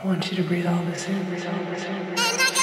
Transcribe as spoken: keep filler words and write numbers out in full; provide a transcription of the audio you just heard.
I want you to breathe all this in, breathe all this in. Breathe all this in.